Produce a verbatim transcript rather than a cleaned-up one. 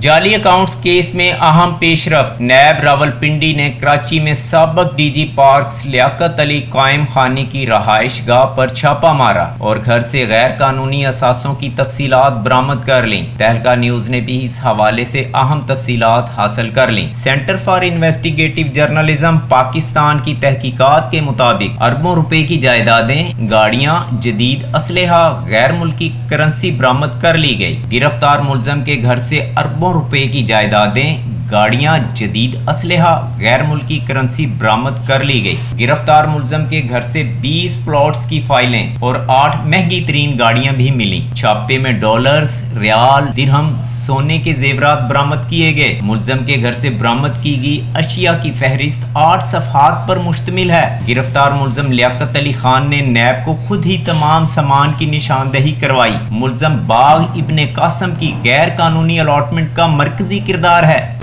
جعلی accounts case میں اہم پیش رفت، نیب راولپنڈی نے کراچی میں سابق D G parks Liaquat Ali قائم خانی کی رہائش گاہ پر چھاپہ مارا اور گھر سے غیر قانونی اثاثوں کی تفصیلات برآمد کر لیں۔ تہلکہ نیوز نے بھی اس حوالے سے اہم تفصیلات حاصل کر لیں۔ Centre for investigative journalism Pakistan کی تحقیقات کے مطابق اربوں روپے کی جائیدادیں، گاڑیاں، جدید اسلحہ، غیر ملکی کرنسی برآمد کر لی گئی۔ گرفتار ملزم کے گھر سے اربوں روپے کی جائیدادیں، گاڑیاں، جدید اسلحہ، غیر ملکی کرنسی برآمد کر لی گئی۔ گرفتار ملزم کے گھر سے بیس پلاٹس کی فائلیں اور آٹھ مہنگی ترین گاڑیاں بھی ملیں۔ چھاپے میں ڈالرز، ریال، درہم، سونے کے زیورات برآمد کیے گئے۔ ملزم کے گھر سے برآمد کی گئی اشیاء کی فہرست آٹھ صفحات پر مشتمل ہے۔ گرفتار ملزم لیاقت علی خان نے نیب کو خود ہی تمام سامان کی نشاندہی کروائی۔ ملزم باغ ابن قاسم کی غیر قانونی الاٹمنٹ کا مرکزی کردار ہے۔